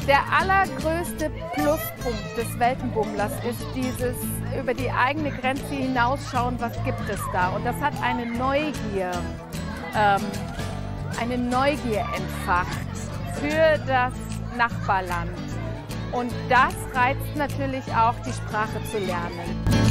Der allergrößte Pluspunkt des Weltenbummlers ist dieses über die eigene Grenze hinausschauen, was gibt es da. Und das hat eine Neugier entfacht für das Nachbarland. Und das reizt natürlich auch, die Sprache zu lernen.